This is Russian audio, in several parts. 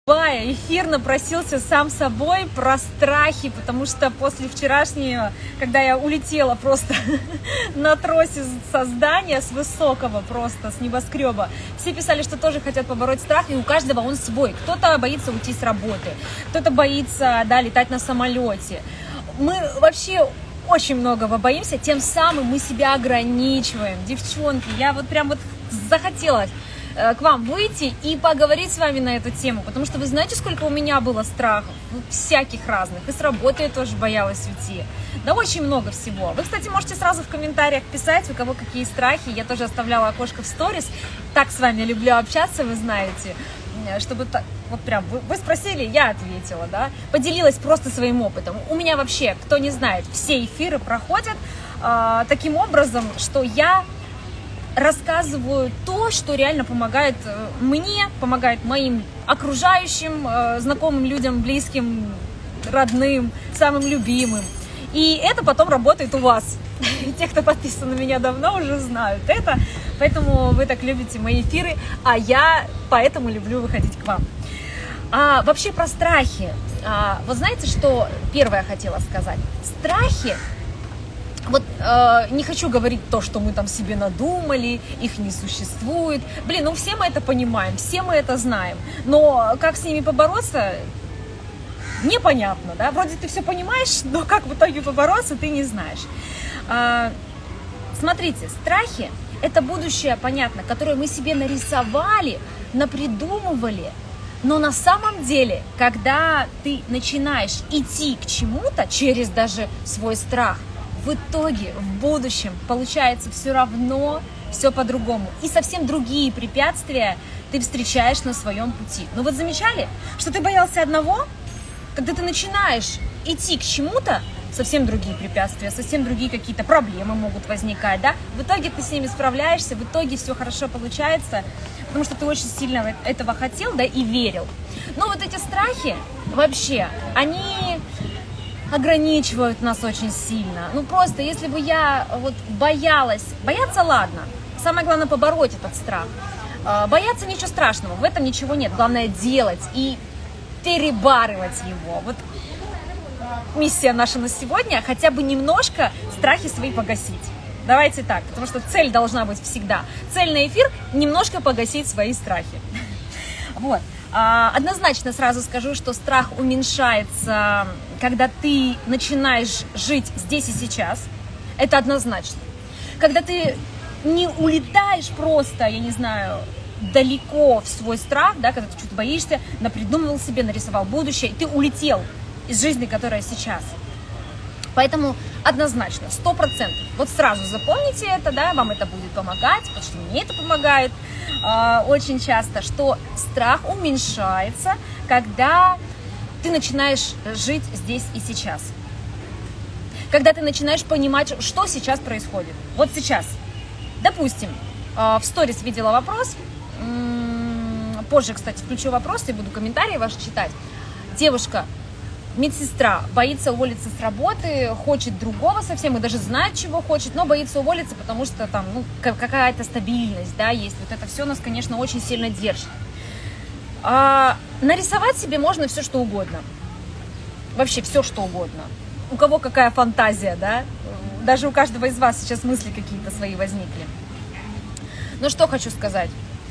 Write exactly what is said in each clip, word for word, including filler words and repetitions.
Эфир напросился сам собой про страхи, потому что после вчерашнего, когда я улетела просто на тросе со здания, с высокого просто, с небоскреба, все писали, что тоже хотят побороть страх, и у каждого он свой. Кто-то боится уйти с работы, кто-то боится, да, летать на самолете. Мы вообще очень многого боимся, тем самым мы себя ограничиваем. Девчонки, я вот прям вот захотела к вам выйти и поговорить с вами на эту тему, потому что вы знаете, сколько у меня было страхов, ну, всяких разных, и с работы я тоже боялась уйти, да очень много всего. Вы, кстати, можете сразу в комментариях писать, у кого какие страхи, я тоже оставляла окошко в сторис, так с вами люблю общаться, вы знаете, чтобы так, вот прям, вы, вы спросили, я ответила, да, поделилась просто своим опытом. У меня вообще, кто не знает, все эфиры проходят э, таким образом, что я рассказываю то, что реально помогает мне, помогает моим окружающим, знакомым людям, близким, родным, самым любимым. И это потом работает у вас. Те, кто подписан на меня давно, уже знают это. Поэтому вы так любите мои эфиры, а я поэтому люблю выходить к вам. А вообще про страхи. А, вот знаете, что первое хотела сказать? Страхи. Вот э, не хочу говорить то, что мы там себе надумали, их не существует. Блин, ну все мы это понимаем, все мы это знаем. Но как с ними побороться, непонятно, да? Вроде ты все понимаешь, но как в итоге побороться, ты не знаешь. Э, смотрите, страхи – это будущее, понятно, которое мы себе нарисовали, напридумывали. Но на самом деле, когда ты начинаешь идти к чему-то через даже свой страх, в итоге, в будущем, получается все равно, все по-другому. И совсем другие препятствия ты встречаешь на своем пути. Ну вот замечали, что ты боялся одного? Когда ты начинаешь идти к чему-то, совсем другие препятствия, совсем другие какие-то проблемы могут возникать, да? В итоге ты с ними справляешься, в итоге все хорошо получается, потому что ты очень сильно этого хотел, да, и верил. Но вот эти страхи вообще, они ограничивают нас очень сильно. Ну просто, если бы я вот боялась, бояться ладно, самое главное побороть этот страх. Бояться ничего страшного, в этом ничего нет, главное делать и перебарывать его. Вот миссия наша на сегодня, хотя бы немножко страхи свои погасить. Давайте так, потому что цель должна быть всегда. Цель на эфир – немножко погасить свои страхи. Вот. Однозначно сразу скажу, что страх уменьшается, когда ты начинаешь жить здесь и сейчас. Это однозначно. Когда ты не улетаешь просто, я не знаю, далеко в свой страх, да, когда ты что-то боишься, напридумывал себе, нарисовал будущее, и ты улетел из жизни, которая сейчас. Поэтому однозначно, сто процентов. Вот сразу запомните это, да, вам это будет помогать, потому что мне это помогает э, очень часто, что страх уменьшается, когда ты начинаешь жить здесь и сейчас. Когда ты начинаешь понимать, что сейчас происходит. Вот сейчас. Допустим, э, в сторис видела вопрос, м-м, позже, кстати, включу вопрос и буду комментарии ваши читать. Девушка, медсестра, боится уволиться с работы, хочет другого совсем и даже знает, чего хочет, но боится уволиться, потому что там ну, какая-то стабильность, да, есть. Вот это все нас, конечно, очень сильно держит. А, нарисовать себе можно все, что угодно. Вообще все, что угодно. У кого какая фантазия, да? Даже у каждого из вас сейчас мысли какие-то свои возникли. Ну что хочу сказать.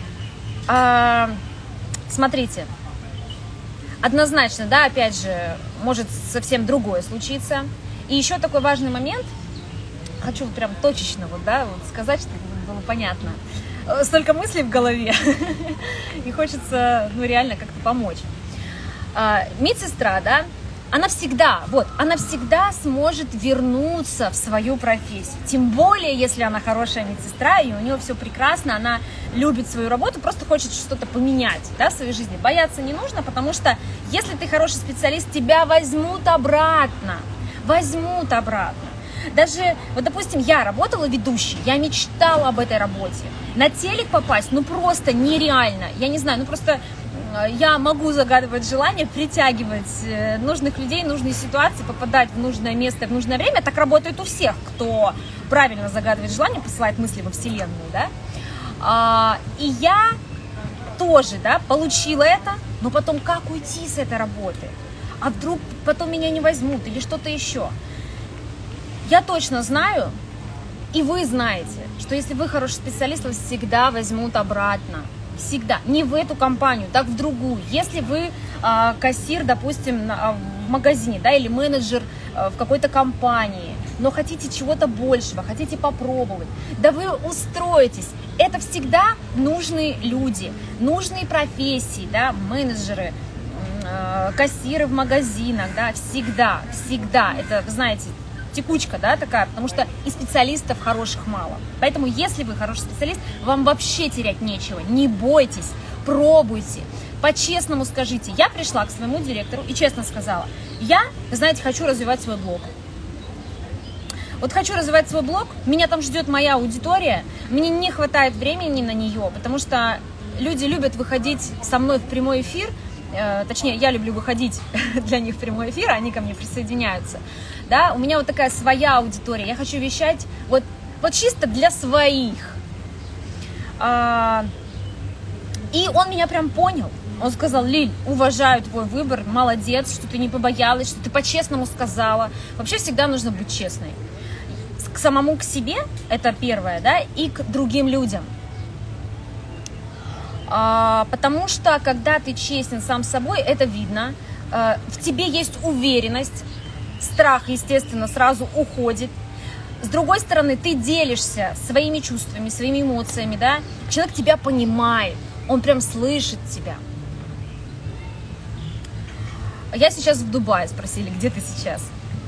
А, смотрите. Однозначно, да, опять же, может совсем другое случиться. И еще такой важный момент, хочу вот прям точечно вот, да, вот сказать, чтобы было понятно. Столько мыслей в голове, и хочется, ну, реально как-то помочь. А, медсестра, да, она всегда, вот, она всегда сможет вернуться в свою профессию. Тем более, если она хорошая медсестра, и у нее все прекрасно, она любит свою работу, просто хочет что-то поменять, да, в своей жизни. Бояться не нужно, потому что если ты хороший специалист, тебя возьмут обратно, возьмут обратно. Даже, вот, допустим, я работала ведущей, я мечтала об этой работе. На телек попасть, ну, просто нереально. Я не знаю, ну, просто я могу загадывать желания, притягивать нужных людей, нужные ситуации, попадать в нужное место в нужное время. Так работает у всех, кто правильно загадывает желания, посылает мысли во Вселенную, да. И я тоже, да, получила это, но потом как уйти с этой работы? А вдруг потом меня не возьмут или что-то еще? Я точно знаю, и вы знаете, что если вы хороший специалист, вас всегда возьмут обратно. Всегда. Не в эту компанию, так в другую. Если вы э, кассир, допустим, на, в магазине, да, или менеджер э, в какой-то компании, но хотите чего-то большего, хотите попробовать, да вы устроитесь. Это всегда нужные люди, нужные профессии, да, менеджеры, э, кассиры в магазинах, да, всегда, всегда. Это, вы знаете, текучка, да, такая, потому что и специалистов хороших мало. Поэтому, если вы хороший специалист, вам вообще терять нечего. Не бойтесь, пробуйте. По-честному скажите. Я пришла к своему директору и честно сказала, я, знаете, хочу развивать свой блог. Вот хочу развивать свой блог, меня там ждет моя аудитория, мне не хватает времени на нее, потому что люди любят выходить со мной в прямой эфир, э, точнее, я люблю выходить для них в прямой эфир, а они ко мне присоединяются. Да, у меня вот такая своя аудитория, я хочу вещать вот, вот чисто для своих. А, и он меня прям понял. Он сказал: Лиль, уважаю твой выбор, молодец, что ты не побоялась, что ты по-честному сказала. Вообще всегда нужно быть честной. К самому к себе, это первое, да, и к другим людям. А, потому что, когда ты честен сам с собой, это видно. А, в тебе есть уверенность. Страх, естественно, сразу уходит. С другой стороны, ты делишься своими чувствами, своими эмоциями, да? Человек тебя понимает, он прям слышит тебя. Я сейчас в Дубае, спросили, где ты сейчас?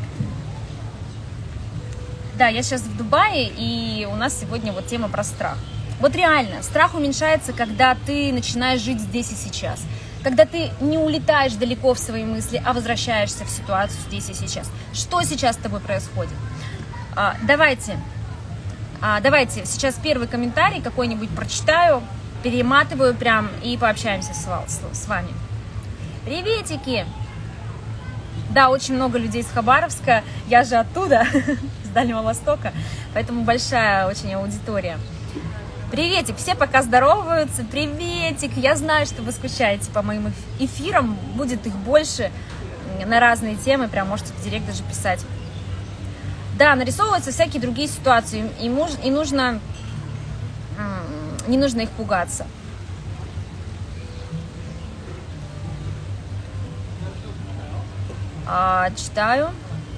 Да, я сейчас в Дубае, и у нас сегодня вот тема про страх. Вот реально, страх уменьшается, когда ты начинаешь жить здесь и сейчас. Когда ты не улетаешь далеко в свои мысли, а возвращаешься в ситуацию здесь и сейчас. Что сейчас с тобой происходит? А, давайте, а, давайте сейчас первый комментарий какой-нибудь прочитаю, перематываю прям и пообщаемся с, с, с вами. Приветики! Да, очень много людей из Хабаровска, я же оттуда, с Дальнего Востока, поэтому большая очень аудитория. Приветик, все пока здороваются, приветик, я знаю, что вы скучаете по моим эфирам, будет их больше на разные темы, прям можете в директ даже писать. Да, нарисовываются всякие другие ситуации, и, муж, и нужно, не нужно их пугаться. А, читаю.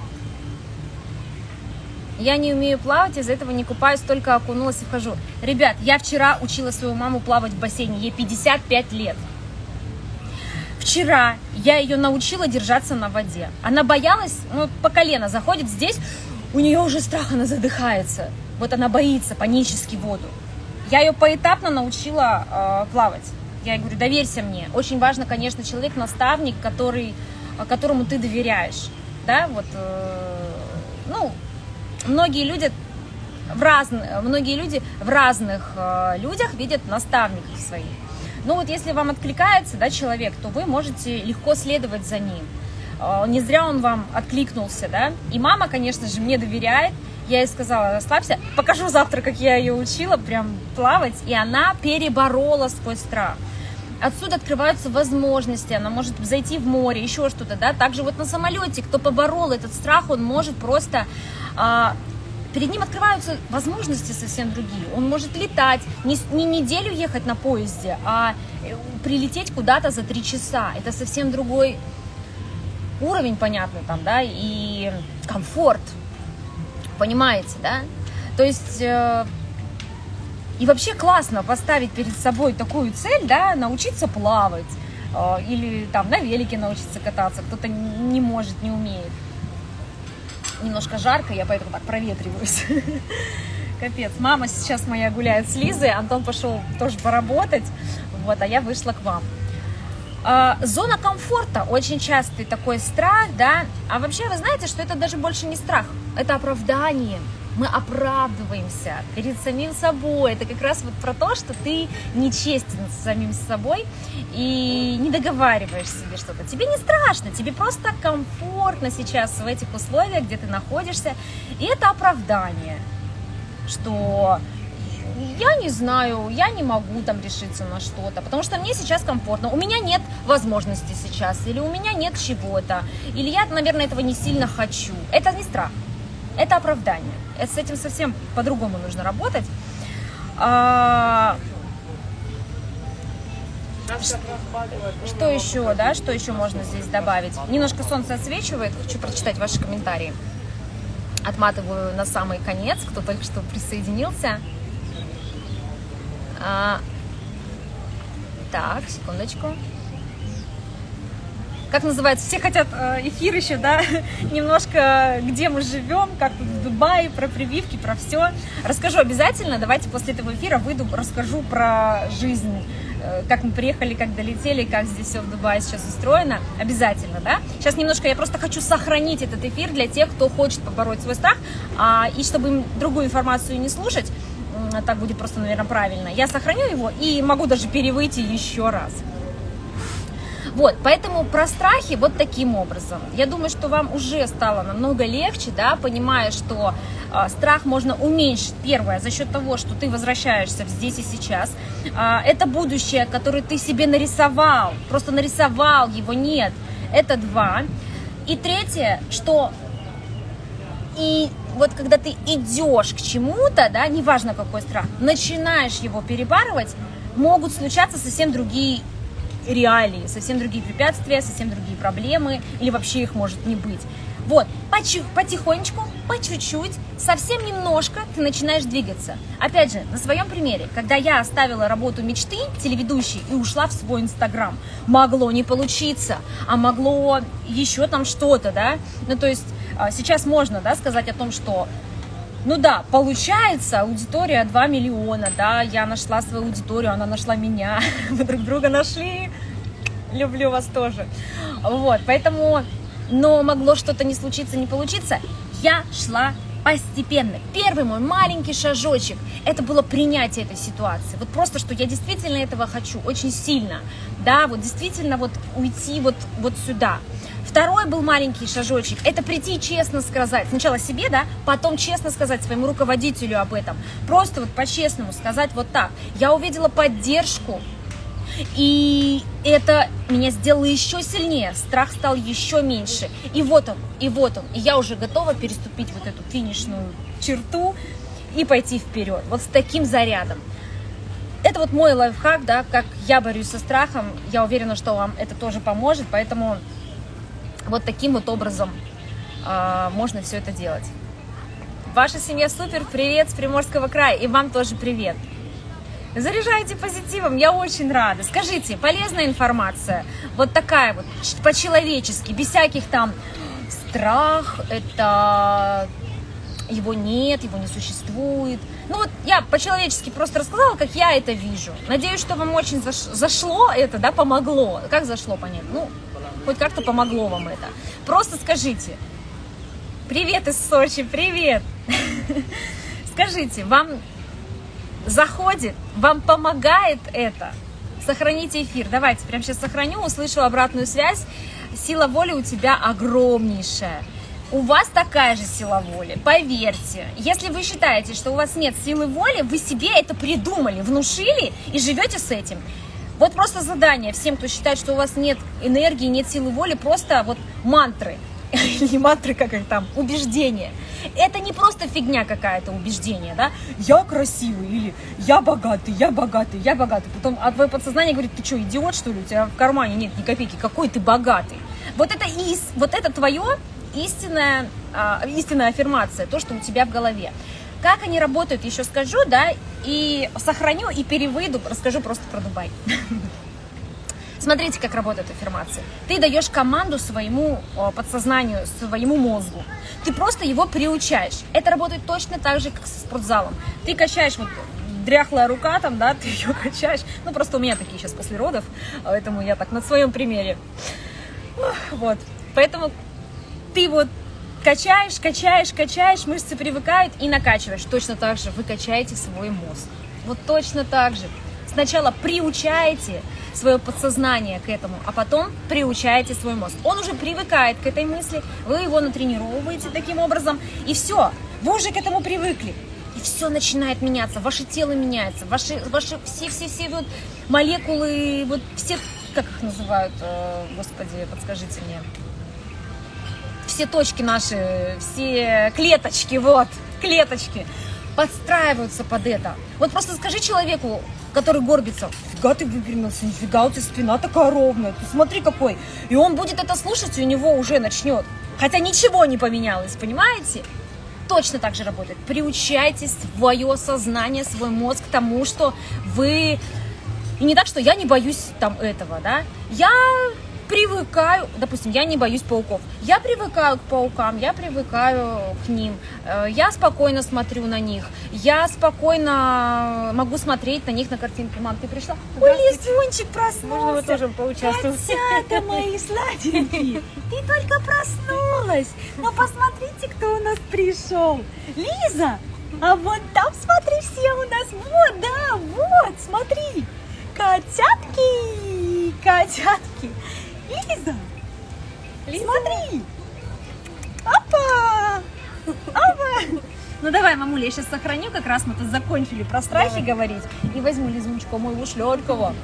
Я не умею плавать, из-за этого не купаюсь, только окунулась и вхожу. Ребят, я вчера учила свою маму плавать в бассейне, ей пятьдесят пять лет. Вчера я ее научила держаться на воде. Она боялась, ну, по колено заходит здесь, у нее уже страх, она задыхается. Вот она боится панически воду. Я ее поэтапно научила э, плавать. Я ей говорю, доверься мне. Очень важно, конечно, человек-наставник, который, которому ты доверяешь. Да, вот, э, ну... Многие люди в, разных, многие люди в разных э, людях видят наставников своих. Ну вот если вам откликается, да, человек, то вы можете легко следовать за ним. Э, не зря он вам откликнулся, да. И мама, конечно же, мне доверяет. Я ей сказала, расслабься, покажу завтра, как я ее учила прям плавать. И она переборола свой страх. Отсюда открываются возможности, она может зайти в море, еще что-то, да. Также вот на самолете, кто поборол этот страх, он может просто... А, перед ним открываются возможности совсем другие. Он может летать, не, не неделю ехать на поезде, а прилететь куда-то за три часа. Это совсем другой уровень, понятно, там, да, и комфорт, понимаете, да? То есть, э, и вообще классно поставить перед собой такую цель, да, научиться плавать, э, или там на велике научиться кататься, кто-то не может, не умеет. Немножко жарко, я поэтому так проветриваюсь. Капец. Мама сейчас моя гуляет с Лизой, Антон пошел тоже поработать, вот, а я вышла к вам. А, зона комфорта, очень частый такой страх, да, а вообще вы знаете, что это даже больше не страх, это оправдание. Мы оправдываемся перед самим собой. Это как раз вот про то, что ты нечестен с самим собой и не договариваешь себе что-то. Тебе не страшно, тебе просто комфортно сейчас в этих условиях, где ты находишься. И это оправдание, что я не знаю, я не могу там решиться на что-то, потому что мне сейчас комфортно, у меня нет возможности сейчас, или у меня нет чего-то, или я, наверное, этого не сильно хочу. Это не страх, это оправдание. Это, с этим совсем по-другому нужно работать. А... Что еще, да, что еще можно здесь добавить? Немножко солнце отсвечивает, хочу прочитать ваши комментарии. Отматываю на самый конец, кто только что присоединился. А, так, секундочку. Как называется? Все хотят эфир еще, да? Немножко, где мы живем, как тут в Дубае, про прививки, про все. Расскажу обязательно. Давайте после этого эфира выйду, расскажу про жизнь, как мы приехали, как долетели, как здесь все в Дубае сейчас устроено. Обязательно, да? Сейчас немножко я просто хочу сохранить этот эфир для тех, кто хочет побороть свой страх, а, и чтобы им другую информацию не слушать, так будет просто, наверное, правильно. Я сохраню его и могу даже перевыйти еще раз. Вот, поэтому про страхи вот таким образом. Я думаю, что вам уже стало намного легче, да, понимая, что э, страх можно уменьшить. Первое, за счет того, что ты возвращаешься в здесь и сейчас. Э, это будущее, которое ты себе нарисовал, просто нарисовал, его нет. Это два. И третье, что и вот когда ты идешь к чему-то, да, неважно какой страх, начинаешь его перебарывать, могут случаться совсем другие реалии, совсем другие препятствия, совсем другие проблемы, или вообще их может не быть. Вот, потихонечку, по чуть-чуть, совсем немножко ты начинаешь двигаться. Опять же, на своем примере, когда я оставила работу мечты телеведущей и ушла в свой Инстаграм, могло не получиться, а могло еще там что-то, да, ну то есть сейчас можно, да, сказать о том, что ну да, получается, аудитория два миллиона, да, я нашла свою аудиторию, она нашла меня, мы друг друга нашли, люблю вас тоже, вот, поэтому, но могло что-то не случиться, не получиться, я шла постепенно. Первый мой маленький шажочек, это было принятие этой ситуации, вот просто, что я действительно этого хочу, очень сильно, да, вот действительно вот уйти вот, вот сюда. Второй был маленький шажочек, это прийти честно сказать, сначала себе, да, потом честно сказать своему руководителю об этом, просто вот по-честному сказать вот так. Я увидела поддержку, и это меня сделало еще сильнее, страх стал еще меньше, и вот он, и вот он, и я уже готова переступить вот эту финишную черту и пойти вперед, вот с таким зарядом. Это вот мой лайфхак, да, как я борюсь со страхом, я уверена, что вам это тоже поможет, поэтому вот таким вот образом э, можно все это делать. Ваша семья супер, привет с Приморского края, и вам тоже привет. Заряжайте позитивом, я очень рада. Скажите, полезная информация, вот такая вот, по-человечески, без всяких там страх, это его нет, его не существует. Ну вот я по-человечески просто рассказала, как я это вижу. Надеюсь, что вам очень заш... зашло это, да, помогло. Как зашло, понятно? Ну, хоть как-то помогло вам это. Просто скажите. Привет из Сочи, привет. Скажите, вам заходит, вам помогает это? Сохраните эфир. Давайте, прямо сейчас сохраню, услышу обратную связь. Сила воли у тебя огромнейшая. У вас такая же сила воли, поверьте. Если вы считаете, что у вас нет силы воли, вы себе это придумали, внушили и живете с этим. Вот просто задание всем, кто считает, что у вас нет энергии, нет силы воли, просто вот мантры. Или мантры, как их там, убеждения. Это не просто фигня какая-то, убеждение, да? Я красивый, или я богатый, я богатый, я богатый. Потом а твое подсознание говорит, ты что, идиот, что ли? У тебя в кармане нет ни копейки, какой ты богатый. Вот это, и, вот это твое истинная, а, истинная аффирмация, то, что у тебя в голове. Как они работают, еще скажу, да, и сохраню, и перевыйду, расскажу просто про Дубай. Смотрите, как работает аффирмация. Ты даешь команду своему подсознанию, своему мозгу. Ты просто его приучаешь. Это работает точно так же, как со спортзалом. Ты качаешь, вот дряхлая рука там, да, ты ее качаешь. Ну, просто у меня такие сейчас после родов, поэтому я так на своем примере. Вот, поэтому ты вот качаешь, качаешь, качаешь, мышцы привыкают и накачиваешь. Точно так же вы качаете свой мозг. Вот точно так же. Сначала приучаете свое подсознание к этому, а потом приучаете свой мозг. Он уже привыкает к этой мысли, вы его натренировываете таким образом, и все, вы уже к этому привыкли. и все начинает меняться, ваше тело меняется, ваши, ваши все-все-все вот молекулы, вот все, как их называют, господи, подскажите мне, все точки наши, все клеточки, вот, клеточки подстраиваются под это. Вот просто скажи человеку, который горбится: фига ты выпрямился, нифига у тебя спина такая ровная, ты смотри какой. И он будет это слушать, и у него уже начнет. Хотя ничего не поменялось, понимаете? Точно так же работает. Приучайте свое сознание, свой мозг к тому, что вы... И не так, что я не боюсь там этого, да? Я привыкаю, допустим, я не боюсь пауков. Я привыкаю к паукам, я привыкаю к ним. Я спокойно смотрю на них. Я спокойно могу смотреть на них на картинке. Мам, ты пришла? Ой, Лизунчик проснулся. Можно вы тоже поучаствовать? Котята мои сладенькие, ты только проснулась. Но посмотрите, кто у нас пришел. Лиза, а вот там, смотри, все у нас. Вот, да, вот, смотри. Котятки, котятки. Лиза, Лиза, смотри. Опа, опа. Ну давай, мамуля, я сейчас сохраню, как раз мы тут закончили про страхи давай говорить. И возьму Лизунчика моего шлёркого.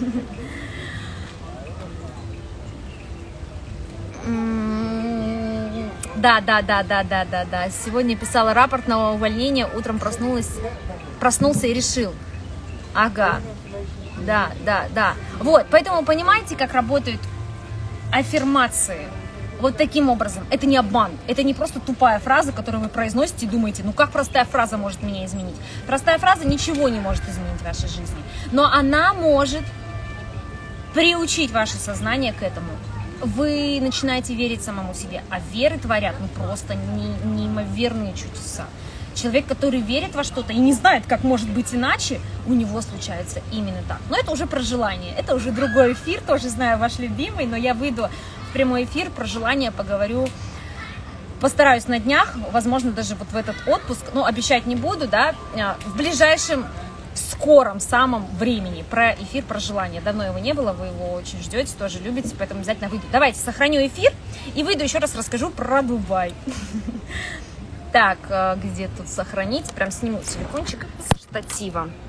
Да, да, да, да, да, да, да. Сегодня писала рапорт на увольнение, утром проснулась, проснулся и решил. Ага. Да, да, да. Вот, поэтому понимаете, как работают аффирмации? Вот таким образом. Это не обман. Это не просто тупая фраза, которую вы произносите и думаете, ну как простая фраза может меня изменить? Простая фраза ничего не может изменить в вашей жизни. Но она может приучить ваше сознание к этому. Вы начинаете верить самому себе. А веры творят ну просто не, неимоверные чудеса. Человек, который верит во что-то и не знает, как может быть иначе, у него случается именно так. Но это уже про желание. Это уже другой эфир, тоже знаю ваш любимый, но я выйду в прямой эфир, про желание поговорю. Постараюсь на днях, возможно, даже вот в этот отпуск, но обещать не буду, да, в ближайшем, скором самом времени про эфир, про желание. Давно его не было, вы его очень ждете, тоже любите, поэтому обязательно выйду. Давайте сохраню эфир и выйду еще раз расскажу про Дубай. Так, где тут сохранить? Прям сниму телефончик с штатива.